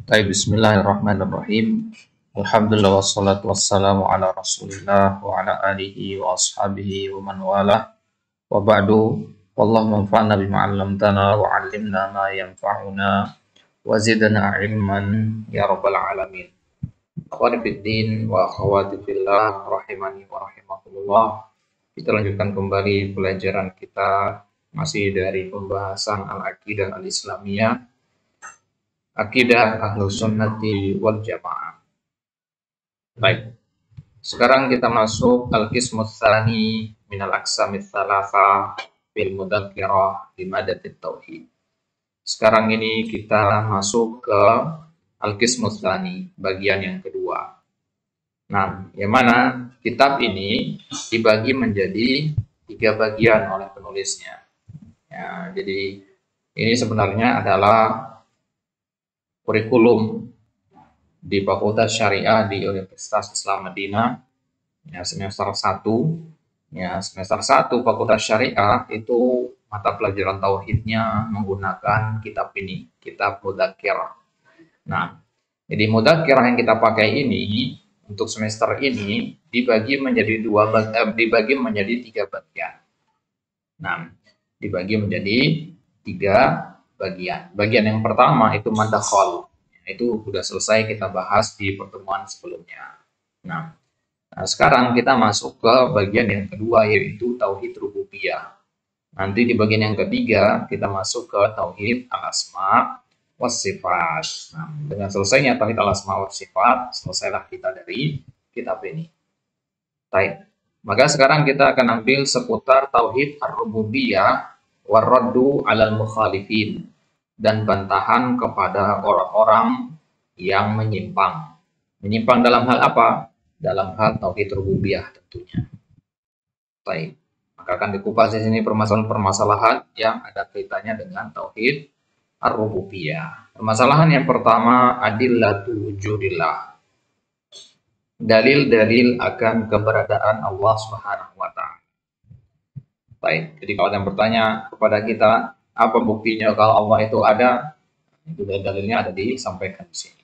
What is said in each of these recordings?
Baik, bismillahirrahmanirrahim. Alhamdulillah wassalatu wassalamu ala Rasulillah wa ala alihi wa ashabihi wa man walah. Wa ba'du, wallahu manfa'na bima 'allamtana wa 'allimna ma yanfa'una wa zidna ilman ya rabbal alamin. Akhwani fid din wa akhwati fillah rahimani wa rahimakumullah. Kita lanjutkan kembali pelajaran kita masih dari pembahasan al-aqidah al-islamiyah, akidah Ahlus Sunnati wal Jamaah. Baik. Sekarang kita masuk al-qismus tsani minal aqsamits tsalatsa fil mudzakkirah bi madatit tauhid. Sekarang ini kita masuk ke al-qismus tsani, bagian yang kedua. Nah, yang mana kitab ini dibagi menjadi 3 bagian oleh penulisnya. Ya, jadi ini sebenarnya adalah kurikulum di Fakultas Syariah di Universitas Islam Madinah, ya, semester 1. Ya, semester 1 Fakultas Syariah itu mata pelajaran tauhidnya menggunakan kitab ini, kitab Mudzakkirah. Nah, jadi Mudzakkirah yang kita pakai ini untuk semester ini dibagi menjadi 3 bagian. Nah, dibagi menjadi 3 bagian. Bagian yang pertama itu madakhal. Itu sudah selesai kita bahas di pertemuan sebelumnya. Nah, sekarang kita masuk ke bagian yang kedua, yaitu tauhid rububiyah. Nanti di bagian yang ketiga kita masuk ke tauhid al-asma was sifat. Nah, dengan selesainya tauhid al-asma was sifat, selesailah kita dari kitab ini. Baik. Maka sekarang kita akan ambil seputar tauhid ar-rububiyah warraddu 'alal mukhalifin, dan bantahan kepada orang-orang yang menyimpang. Menyimpang dalam hal apa? Dalam hal tauhid rububiyah tentunya. Baik. Maka akan dikupas di sini permasalahan-permasalahan yang ada kaitannya dengan tauhid ar-rububiyah. Permasalahan yang pertama, adillatu wujudillah. Dalil-dalil akan keberadaan Allah Subhanahu wa taala. Baik, jadi kalau ada yang bertanya kepada kita, apa buktinya kalau Allah itu ada? Itu dalilnya ada disampaikan di sini.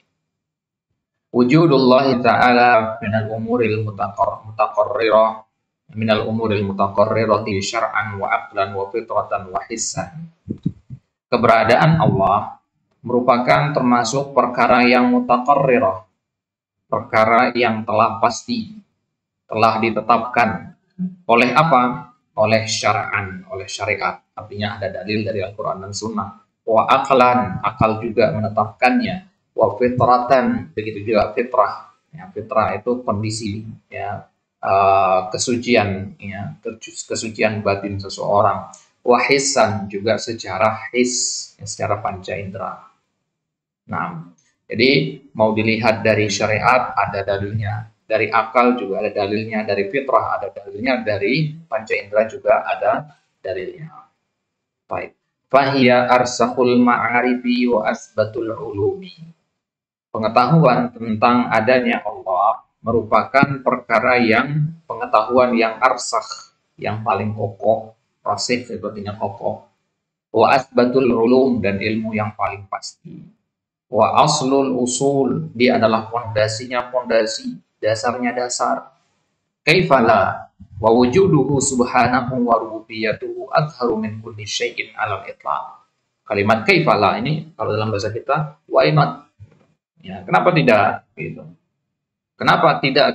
Wujudullah ta'ala minal umuril mutaqarrirah minal umuril mutaqarrirati syar'an wa aqlan wa fitratan wa hissan. Keberadaan Allah merupakan termasuk perkara yang mutaqarrirah, perkara yang telah pasti, telah ditetapkan. Oleh apa? Oleh syar'an, oleh syariat. Artinya ada dalil dari Al-Quran dan Sunnah. Wa aqlan, akal juga menetapkannya. Wa fitratan, begitu juga fitrah. Ya, fitrah itu kondisi, ya, kesucian, ya, kesucian batin seseorang. Wa hissan, juga secara his, ya, secara panca indera. Nah, jadi mau dilihat dari syariat ada dalilnya, dari akal juga ada dalilnya, dari fitrah ada dalilnya, dari panca indera juga ada dalilnya. Baik. Fahiya arsakhul ma'arifi wa asbatul ulumi. Pengetahuan tentang adanya Allah merupakan perkara yang pengetahuan yang arsakh, yang paling kokoh, rasih artinya kokoh. Wa asbatul ulum, dan ilmu yang paling pasti. Wa aslul usul, dia adalah fondasinya fondasi, dasarnya dasar. Kaifala wa wujuduhu subhanahu wa rububiyatuhu azharu min kulli syai'in 'alal itlaq. Kalimat kaifala ini kalau dalam bahasa kita why not? Ya, kenapa tidak gitu. Kenapa tidak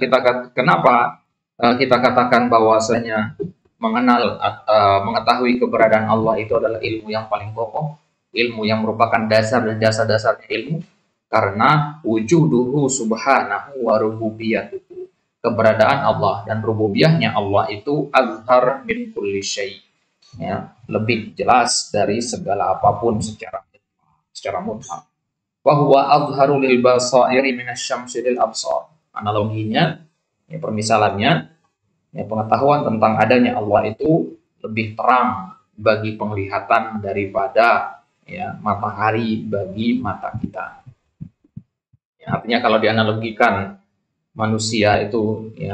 kita katakan bahwasanya mengetahui keberadaan Allah itu adalah ilmu yang paling kokoh, ilmu yang merupakan dasar dan dasar-dasarnya ilmu, karena wujuduhu subhanahu wa rububiyatuhu, keberadaan Allah dan rububiyahnya Allah itu azhar min kulli syai', ya, lebih jelas dari segala apapun secara mutlak. Wa huwa azharu lil basairi minasyamsi lil absar. Analoginya, ya, permisalannya, ya, pengetahuan tentang adanya Allah itu lebih terang bagi penglihatan daripada, ya, matahari bagi mata kita. Ya, artinya kalau dianalogikan manusia itu, ya,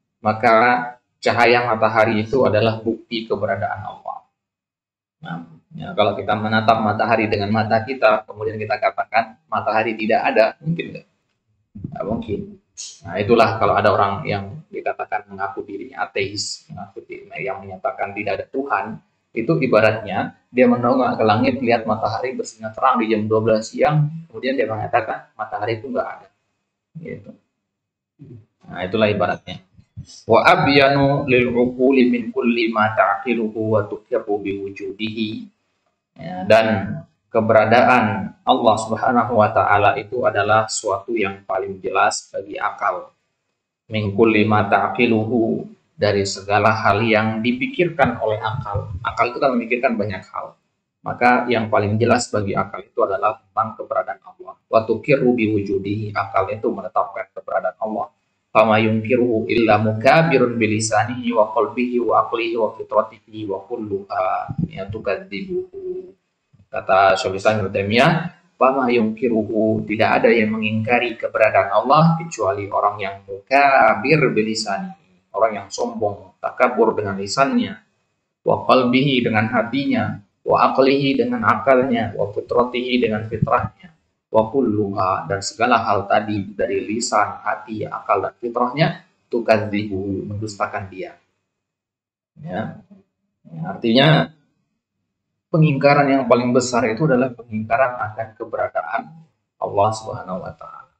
maka cahaya matahari itu adalah bukti keberadaan Allah. Nah, Ya, kalau kita menatap matahari dengan mata kita, kemudian kita katakan matahari tidak ada, mungkin nggak? Nggak mungkin. Nah, itulah kalau ada orang yang dikatakan mengaku dirinya ateis, mengaku dirinya yang menyatakan tidak ada Tuhan, itu ibaratnya dia menongak ke langit, lihat matahari bersinar terang di jam 12 siang, kemudian dia mengatakan matahari itu nggak ada. Gitu. Nah, itulah ibaratnya. Wa abyanu lil uquli min kulli ma ta'qiluhu wa tuqiru bi wujudihi. Ya, dan keberadaan Allah Subhanahu wa taala itu adalah suatu yang paling jelas bagi akal. Min kulli ma ta'qiluhu, dari segala hal yang dipikirkan oleh akal. Akal itu kan memikirkan banyak hal. Maka yang paling jelas bagi akal itu adalah tentang keberadaan Allah. Wa tuqiru bi wujudihi, akal itu menetapkan keberadaan Allah. Fama yunkiruhu illa mukabirun bilisanihi wa qalbihi wa aqlihi wa fitratihi wa kulluha yatukadzibuhu. Kata Syaikhul Islam Ibnu Taimiyah, fama yunkiruhu, tidak ada yang mengingkari keberadaan Allah kecuali orang yang mukabir bilisanihi, orang yang sombong, takabur dengan lisannya, wa qalbihi dengan hatinya, wa aqlihi dengan akalnya, wa fitratihi dengan fitrahnya, wa kulluha, dan segala hal tadi dari lisan, hati, akal, dan fitrahnya, tukadzibu, mendustakan dia. Ya. Artinya pengingkaran yang paling besar itu adalah pengingkaran akan keberadaan Allah Subhanahu wa taala.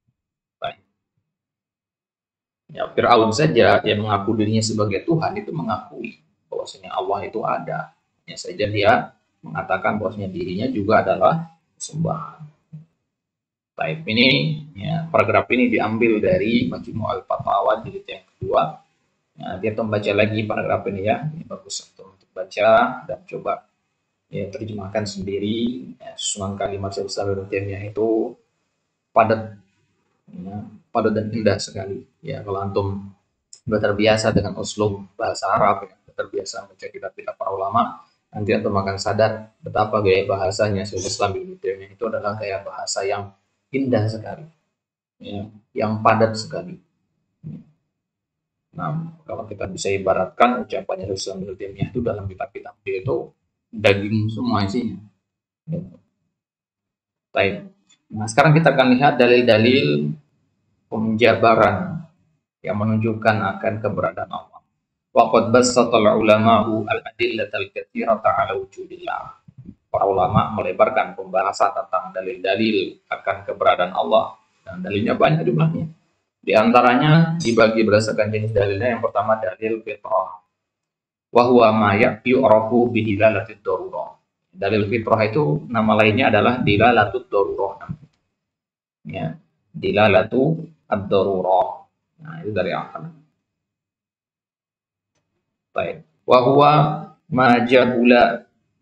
Ya, Fir'aun saja yang mengaku dirinya sebagai Tuhan itu mengakui bahwasanya Allah itu ada. Ya saja dia mengatakan bahwasanya dirinya juga adalah sembahan. Baik, ini ya, paragraf ini diambil dari Majmu' al-Fatawa jilid yang kedua. Nah, dia membaca lagi paragraf ini ya, ini bagus untuk baca dan coba ya terjemahkan sendiri. Ya, susunan kalimat Syaikhul Islam itu padat, ya, padat dan indah sekali. Ya, kalau antum sudah terbiasa dengan uslub bahasa Arab, ya, terbiasa membaca kitab-kitab para ulama, nanti antum akan sadar betapa gaya bahasanya Syaikhul Islam itu adalah gaya bahasa yang indah sekali, ya, yang padat sekali. Nah, kalau kita bisa ibaratkan ucapannya Islam itu dalam kitab-kitab itu daging semua isinya. Baik. Nah, sekarang kita akan lihat dalil-dalil penjabaran yang menunjukkan akan keberadaan Allah. Waqad basatal ulama'u al-adillatal katsirata 'ala wujudillah. Para ulama melebarkan pembahasan tentang dalil-dalil akan keberadaan Allah, dan dalilnya banyak jumlahnya. Di antaranya dibagi berdasarkan jenis dalilnya. Yang pertama dalil fitrah, wa huwa ma yu'rafu bi dilalatid darurah. Dalil fitrah itu nama lainnya adalah dilalatud darurah. Ya, dilalatu ad-darurah. Nah, itu dari akal. Baik. Wa huwa ma jahula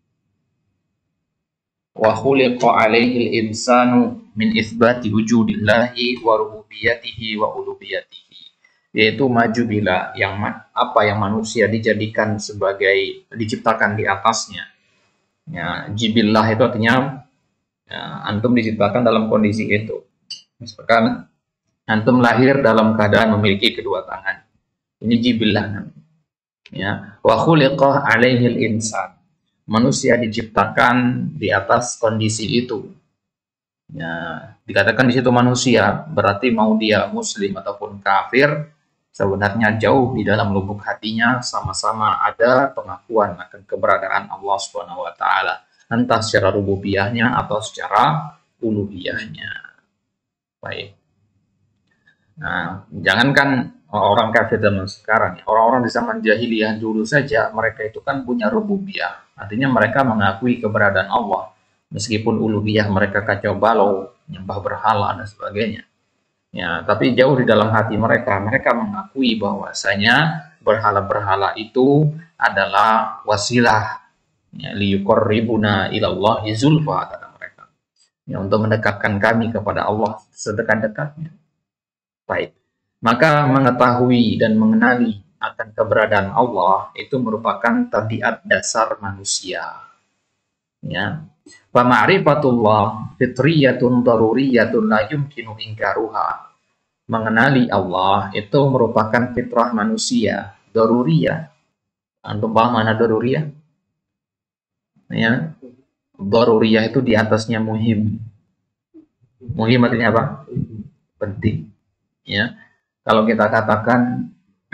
wa khuliqa alaihi al-insanu min itsbati wujudillahi wa rububiyyatihi wa uluhiyyatihi, yaitu majubila, yang apa yang manusia dijadikan sebagai, diciptakan di atasnya. Ya, jibillah itu artinya ya, antum diciptakan dalam kondisi itu. Misalkan antum lahir dalam keadaan memiliki kedua tangan, ini jibillah. Ya, wa khuliqa alaihi al-insan, manusia diciptakan di atas kondisi itu. Ya, dikatakan di situ manusia, berarti mau dia muslim ataupun kafir, sebenarnya jauh di dalam lubuk hatinya sama-sama ada pengakuan akan keberadaan Allah Subhanahu wa taala, entah secara rububiyahnya atau secara uluhiyahnya. Baik. Nah, jangankan orang kafir zaman sekarang, orang-orang di zaman jahiliyah dulu saja mereka itu kan punya rububiyah. Artinya mereka mengakui keberadaan Allah, meskipun uluhiyah mereka kacau balau, nyembah berhala dan sebagainya. Ya, tapi jauh di dalam hati mereka mengakui bahwasanya berhala-berhala itu adalah wasilah, ya, liyuqarribuna ilallahi zulfa, kata mereka. Ya, untuk mendekatkan kami kepada Allah sedekat-dekatnya. Baik. Maka mengetahui dan mengenali akan keberadaan Allah itu merupakan tabiat dasar manusia. Ya. Fa ma'rifatullah fitriyatun daruriyatun la yumkinu inkaruha. Mengenali Allah itu merupakan fitrah manusia, daruriyah. Antum paham mana daruriyah? Ya, Daruriyah itu di atasnya muhim. Muhim artinya apa? Penting. Ya, kalau kita katakan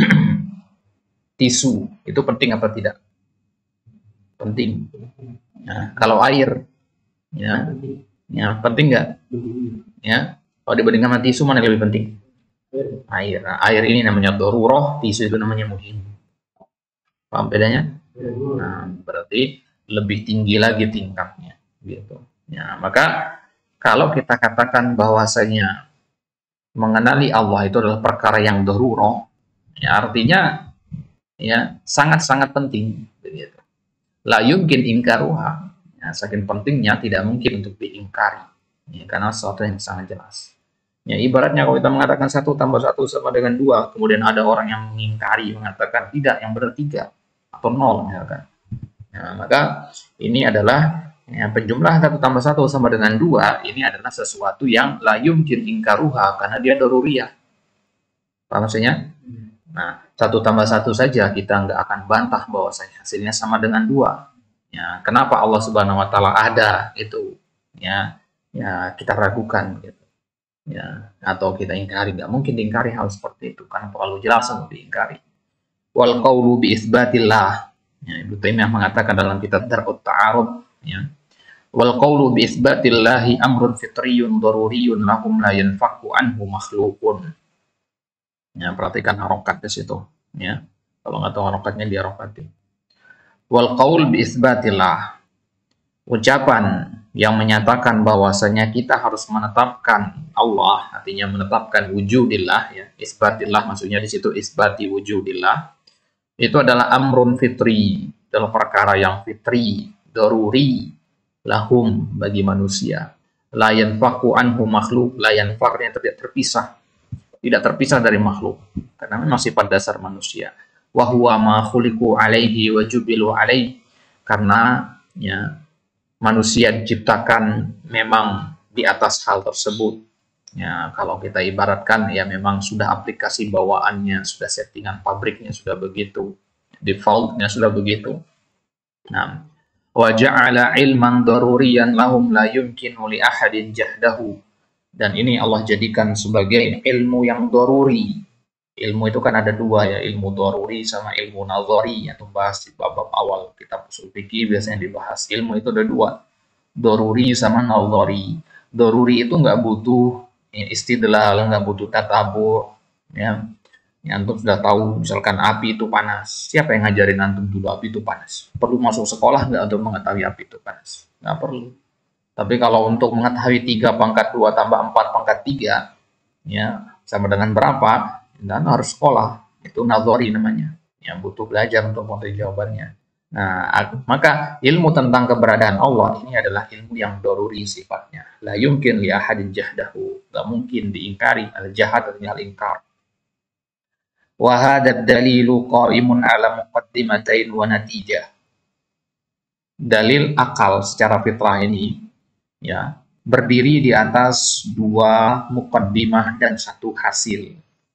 tisu itu penting apa tidak? Penting. Nah, kalau air, ya, penting nggak? Ya, kalau dibandingkan sama tisu mana yang lebih penting? Air. Nah, air ini namanya daruroh, tisu itu namanya muhim. Paham bedanya? Nah, berarti lebih tinggi lagi tingkatnya, gitu. Ya, maka kalau kita katakan bahwasanya mengenali Allah itu adalah perkara yang daruroh, ya artinya ya sangat-sangat penting, begitu. La yumkin ingkaruha, ya, saking pentingnya tidak mungkin untuk diingkari, ya, karena sesuatu yang sangat jelas. Ya, ibaratnya kalau kita mengatakan 1 tambah 1 sama dengan 2, kemudian ada orang yang mengingkari, mengatakan tidak, yang benar 3 atau 0, misalkan. Ya, maka ini adalah ya, penjumlahan 1 tambah 1 sama dengan 2, ini adalah sesuatu yang la yumkin ingkaruha, karena dia daruriyah. Paham maksudnya? Nah, 1 tambah 1 saja kita nggak akan bantah bahwasanya hasilnya sama dengan 2. Ya, kenapa Allah Subhanahu wa taala ada itu? Ya, kita ragukan gitu. Ya, atau kita ingkari, nggak mungkin diingkari hal seperti itu karena terlalu jelas untuk diingkari. Wal qawlu bi isbatillah. Ya, Ibnu Taimiyah mengatakan dalam kitab Dar'ut Ta'arud, ya. Wal qawlu bi isbatillahi amrun fitriyun daruriyun lahum la yanfaku anhu makhluqun. Ya, perhatikan harokat di situ, ya. Kalau nggak tahu harokatnya dia harokatin. Wal qaul bi isbatillah. Ucapan yang menyatakan bahwasanya kita harus menetapkan Allah, artinya menetapkan wujudillah, ya. Isbatillah maksudnya di situ isbati wujudillah. Itu adalah amrun fitri, adalah perkara yang fitri, daruri, lahum bagi manusia. La yanfaku anhu makhluk, la yanfaknya tidak terpisah dari makhluk, karena memang sifat dasar manusia. Wa huwa ma khuliqu alaihi wa jubilu alaihi, karena ya manusia diciptakan memang di atas hal tersebut. Ya, kalau kita ibaratkan ya memang sudah aplikasi bawaannya, sudah settingan pabriknya sudah begitu, defaultnya sudah begitu. Nah, wa ja'ala ilman daruriyan lahum la yumkinu li ahadin jahdahu. Dan ini Allah jadikan sebagai ilmu yang daruri. Ilmu itu kan ada 2 ya, ilmu daruri sama ilmu nazari, yang membahas di bab awal kitab usul fikih biasanya dibahas. Ilmu itu ada 2, daruri sama nazari. Daruri itu nggak butuh istidlal, nggak butuh tatabu, ya. Antum sudah tahu misalkan api itu panas. Siapa yang ngajarin antum dulu api itu panas? Perlu masuk sekolah nggak untuk mengetahui api itu panas? Nggak perlu. Tapi kalau untuk mengetahui 3 pangkat 2 tambah 4 pangkat 3, ya, sama dengan berapa, dan harus sekolah. Itu nazari namanya. Yang butuh belajar untuk mengetahui jawabannya. Nah, maka ilmu tentang keberadaan Allah ini adalah ilmu yang daruri sifatnya. La yumkin li ahadin jahdahu. Gak mungkin diingkari. Al-jahad artinya al-ingkar. Wa hadzal dalilu qa'imun ala muqaddimatain wa natijah. Dalil akal secara fitrah ini, ya, berdiri di atas 2 muqaddimah dan 1 hasil.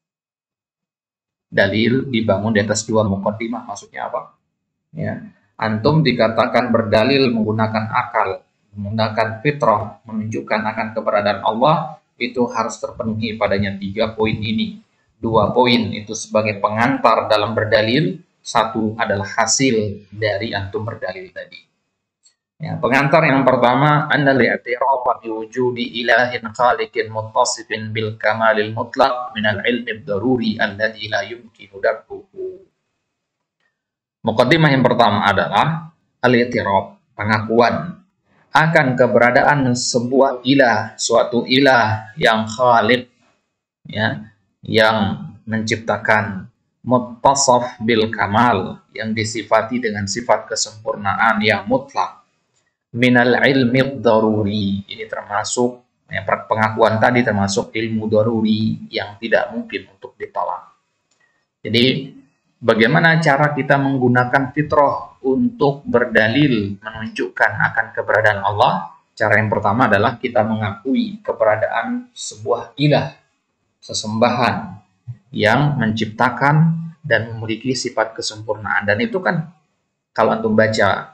Dalil dibangun di atas 2 muqaddimah, maksudnya apa? Ya, antum dikatakan berdalil menggunakan akal, menggunakan fitrah, menunjukkan akan keberadaan Allah, itu harus terpenuhi padanya 3 poin ini. 2 poin itu sebagai pengantar dalam berdalil, 1 adalah hasil dari antum berdalil tadi. Ya, pengantar yang pertama, annal i'tirafa bi wujudi ilahin khaliqin muttasifin bil kamalil mutlaq min al-ilmi ad-daruri alladhi la yumkinu darkuhu. Muqaddimah yang pertama adalah al-i'tiraf, pengakuan akan keberadaan sebuah ilah, suatu ilah yang khaliq, ya, yang menciptakan, muttasaf bil kamal, yang disifati dengan sifat kesempurnaan yang mutlak, minal ilmi daruri, ini termasuk ya, pengakuan tadi termasuk ilmu daruri yang tidak mungkin untuk ditolak. Jadi bagaimana cara kita menggunakan fitrah untuk berdalil menunjukkan akan keberadaan Allah? Cara yang pertama adalah kita mengakui keberadaan sebuah ilah, sesembahan yang menciptakan dan memiliki sifat kesempurnaan. Dan itu kan kalau antum baca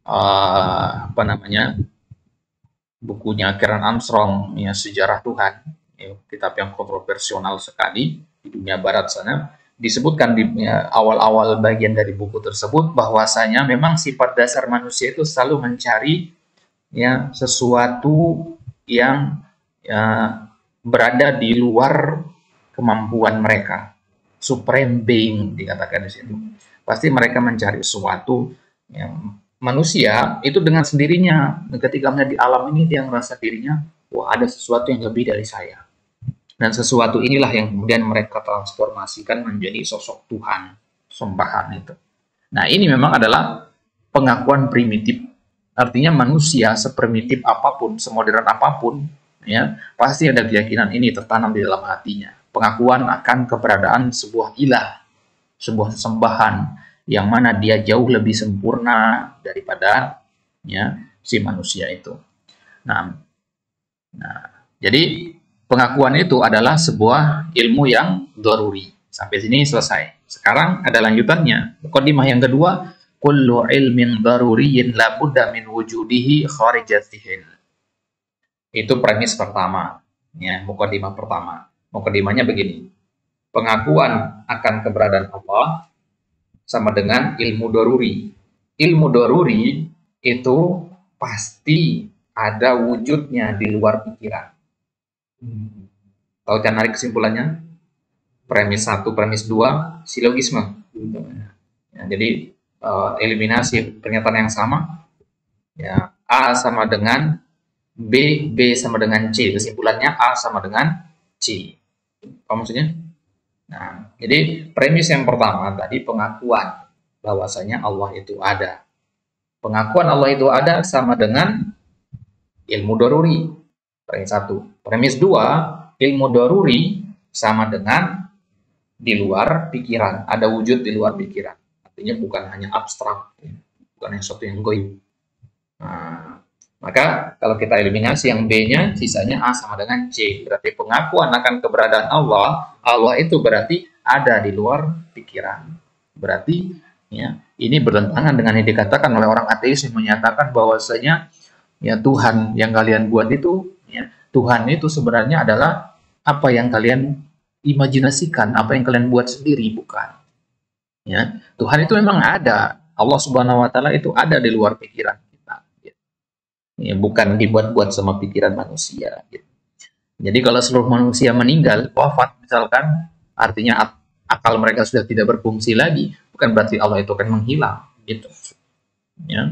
apa namanya, bukunya Karen Armstrong, ya, Sejarah Tuhan, ya, kitab yang kontroversial sekali di dunia barat sana. Disebutkan di awal-awal bagian dari buku tersebut bahwasanya memang sifat dasar manusia itu selalu mencari, ya, sesuatu yang, ya, berada di luar kemampuan mereka, supreme being dikatakan di situ. Pasti mereka mencari sesuatu yang manusia itu dengan sendirinya ketika melihat di alam ini dia merasa dirinya, wah, ada sesuatu yang lebih dari saya. Dan sesuatu inilah yang kemudian mereka transformasikan menjadi sosok Tuhan, sembahan itu. Nah, ini memang adalah pengakuan primitif. Artinya manusia seprimitif apapun, semodern apapun, ya, pasti ada keyakinan ini tertanam di dalam hatinya. Pengakuan akan keberadaan sebuah ilah, sebuah sembahan yang mana dia jauh lebih sempurna daripada, ya, si manusia itu. Nah, jadi pengakuan itu adalah sebuah ilmu yang daruri. Sampai sini selesai. Sekarang ada lanjutannya. Mukadimah yang kedua, kullu ilmin daruriyin la budda min wujudihi kharijatihin. Itu premis pertama. Ya, mukadimah pertama. Mukadimahnya begini. Pengakuan akan keberadaan Allah sama dengan ilmu daruri. Ilmu daruri itu pasti ada wujudnya di luar pikiran. Tahu cara narik kesimpulannya? Premis 1, premis 2, silogisme. Ya, jadi eliminasi pernyataan yang sama. Ya, A sama dengan B, B sama dengan C. Kesimpulannya A sama dengan C. Apa maksudnya? Nah, jadi premis yang pertama tadi pengakuan bahwasanya Allah itu ada. Pengakuan Allah itu ada sama dengan ilmu daruri. Premis 1. Premis 2, ilmu daruri sama dengan di luar pikiran, ada wujud di luar pikiran. Artinya bukan hanya abstrak, bukan hanya sesuatu yang goib. Nah, maka kalau kita eliminasi yang B-nya, sisanya A sama dengan C. Berarti pengakuan akan keberadaan Allah, Allah itu berarti ada di luar pikiran. Berarti, ya, ini bertentangan dengan yang dikatakan oleh orang ateis yang menyatakan bahwasanya, ya, Tuhan yang kalian buat itu, ya, Tuhan itu sebenarnya adalah apa yang kalian imajinasikan, apa yang kalian buat sendiri, bukan. Ya, Tuhan itu memang ada. Allah Subhanahu wa taala itu ada di luar pikiran kita. Ya, bukan dibuat-buat sama pikiran manusia. Gitu. Jadi kalau seluruh manusia meninggal, wafat misalkan, artinya akal mereka sudah tidak berfungsi lagi, bukan berarti Allah itu akan menghilang. Gitu. Ya.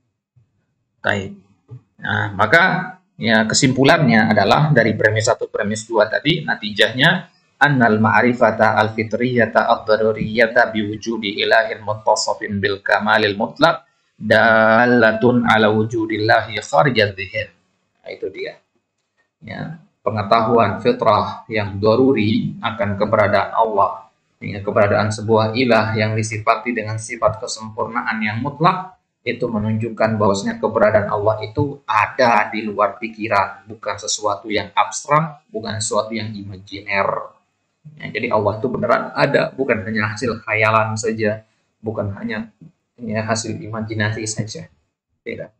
Baik. Nah, maka, ya, kesimpulannya adalah dari premis 1, premis 2 tadi, natijahnya annal ma'rifata al-fitriyata ad-daruriyata biwujudi ilahin muntasafin bil kamalil mutlaq dalatun ala wujudillahi kharijaz dzihn. Nah, itu dia. Ya, pengetahuan fitrah yang daruri akan keberadaan Allah, ya, keberadaan sebuah ilah yang disifati dengan sifat kesempurnaan yang mutlak, itu menunjukkan bahwasanya keberadaan Allah itu ada di luar pikiran, bukan sesuatu yang abstrak, bukan sesuatu yang imajiner. Ya, jadi Allah itu beneran ada, bukan hanya hasil khayalan saja, bukan hanya, ya, hasil imajinasi saja. Tidak.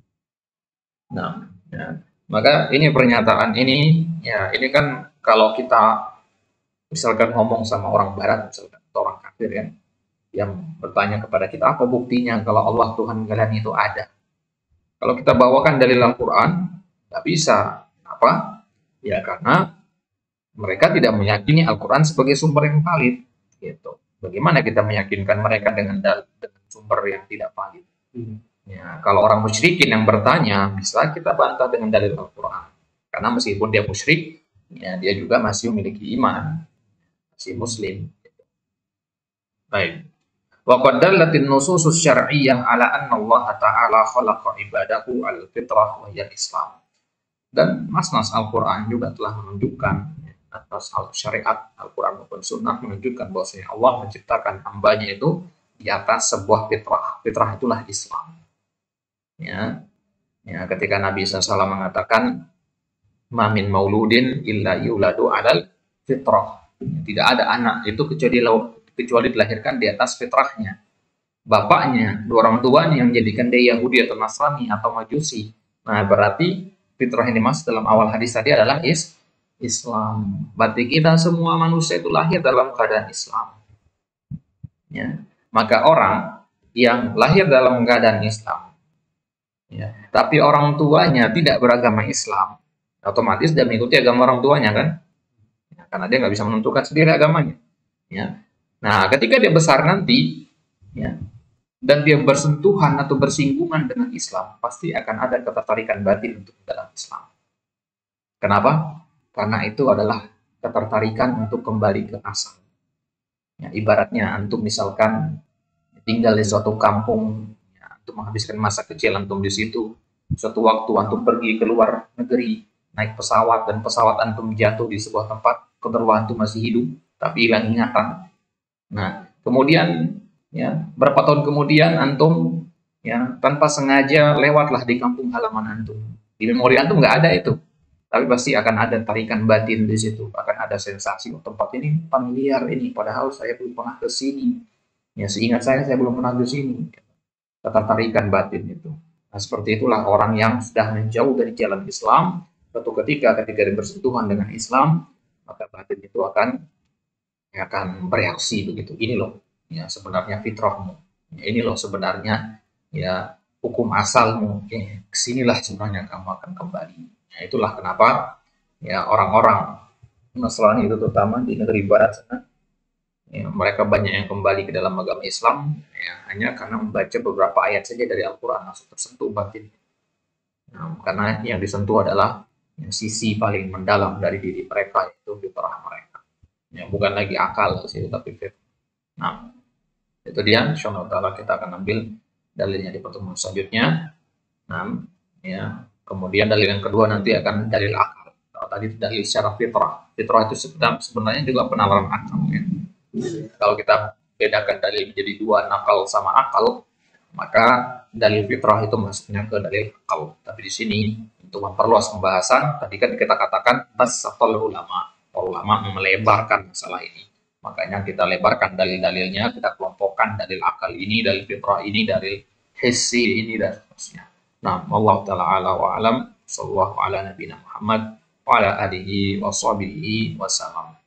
Nah, ya, maka ini pernyataan ini, ya, ini kan kalau kita misalkan ngomong sama orang Barat, misalkan orang kafir, ya, yang bertanya kepada kita, apa buktinya kalau Allah Tuhan kalian itu ada? Kalau kita bawakan dalil Al-Quran, nggak bisa. Apa? Ya, karena mereka tidak meyakini Al-Quran sebagai sumber yang valid. Gitu. Bagaimana kita meyakinkan mereka dengan sumber yang tidak valid? Ya, kalau orang musyrikin yang bertanya, bisa kita bantah dengan dalil Al-Quran. Karena meskipun dia musyrik, ya, dia juga masih memiliki iman, masih muslim. Baik. Wa qad dallatin nususus syar'iyyah ala anna Allah Ta'ala khalaqa ibadahu al-fitrah wa Islam. Dan nas-nas Al-Quran juga telah menunjukkan, atas syariat Al-Quran maupun Sunnah menunjukkan bahwasanya Allah menciptakan hambanya itu di atas sebuah fitrah. Fitrah itulah Islam. Ya, ya, ketika Nabi SAW mengatakan, "Ma min mauludin illa yuladu 'alal fitrah." Tidak ada anak itu kecuali dilahirkan di atas fitrahnya. bapaknya, dua orang tuanya yang menjadikan dia Yahudi atau Nasrani atau Majusi, nah berarti fitrah yang dimaksud dalam awal hadis tadi adalah Islam. Berarti kita semua manusia itu lahir dalam keadaan Islam. Ya. Maka orang yang lahir dalam keadaan Islam, ya, tapi orang tuanya tidak beragama Islam, otomatis dia mengikuti agama orang tuanya kan? Ya, karena dia nggak bisa menentukan sendiri agamanya. Ya. Nah, ketika dia besar nanti, ya, dan dia bersentuhan atau bersinggungan dengan Islam, pasti akan ada ketertarikan batin untuk dalam Islam. Kenapa? Karena itu adalah ketertarikan untuk kembali ke asal. Ya, ibaratnya antum misalkan tinggal di suatu kampung, ya, antum menghabiskan masa kecil antum di situ. Suatu waktu antum pergi ke luar negeri, naik pesawat dan pesawat antum jatuh di sebuah tempat, kedua antum masih hidup, tapi hilang ingatan. Nah, kemudian ya berapa tahun kemudian antum ya tanpa sengaja lewatlah di kampung halaman antum. Di memori antum nggak ada itu, tapi pasti akan ada tarikan batin di situ, akan ada sensasi, oh, tempat ini familiar ini, padahal saya belum pernah ke sini. Ya, seingat saya belum pernah ke sini. Ketertarikan batin itu. Nah, seperti itulah orang yang sudah menjauh dari jalan Islam, suatu ketika dia bersentuhan dengan Islam, maka batin itu akan bereaksi begitu. Ini loh, ya sebenarnya fitrahmu. Ya, ini loh sebenarnya ya hukum asalmu. Ya, kesinilah sebenarnya kamu akan kembali. Ya, itulah kenapa ya orang-orang Nasrani itu terutama di negeri barat sana, ya, mereka banyak yang kembali ke dalam agama Islam ya, hanya karena membaca beberapa ayat saja dari Al-Quran langsung tersentuh batin. Nah, karena yang disentuh adalah yang sisi paling mendalam dari diri mereka, itu fitrah mereka. Ya, bukan lagi akal sih, tapi fitrah. Nah, itu dia. Insyaallah kita akan ambil dalilnya di pertemuan selanjutnya. Nah, ya. Kemudian dalil yang kedua nanti akan dalil akal. Kalau tadi dalil secara fitrah. Fitrah itu sebenarnya juga penalaran akal. Ya. Kalau kita bedakan dalil menjadi dua, nakal sama akal, maka dalil fitrah itu maksudnya ke dalil akal. Tapi di sini untuk memperluas pembahasan, tadi kan kita katakan basatul ulama, ulama melebarkan masalah ini. Makanya kita lebarkan dalil-dalilnya, kita kelompokkan dalil akal ini, dalil fitrah ini, dalil hissi ini dan seterusnya. Nah, Allah taala ala wa alam, sallallahu ala nabiyina Muhammad wa ala alihi wa sahbihi wasallam.